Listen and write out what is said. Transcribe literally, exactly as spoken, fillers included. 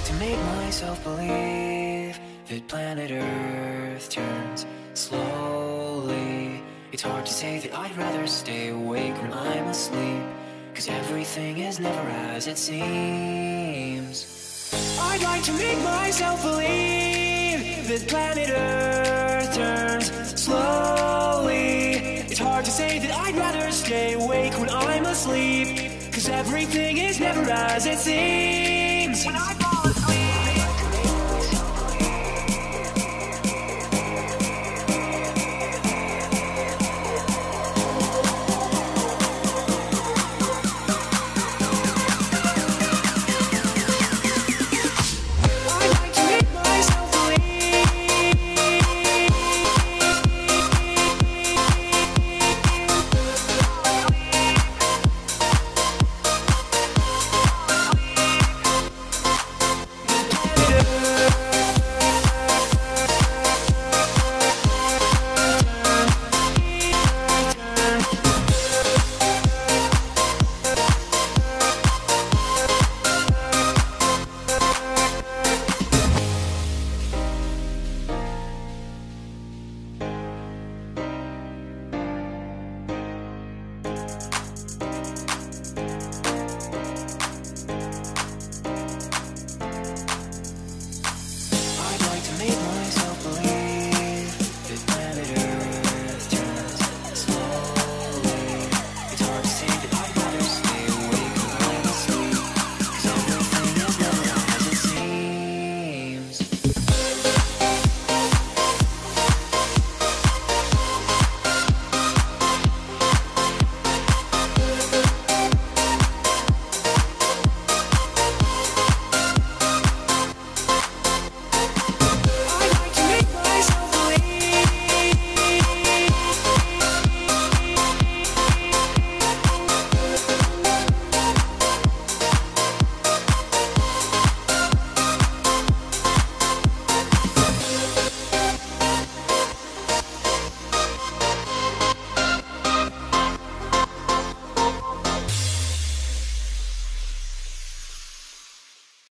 to make myself believe that planet Earth turns slowly. It's hard to say that I'd rather stay awake when I'm asleep, 'cause everything is never as it seems. I'd like to make myself believe that planet Earth turns slowly. It's hard to say that I'd rather stay awake when I'm asleep, 'cause everything is never as it seems. When I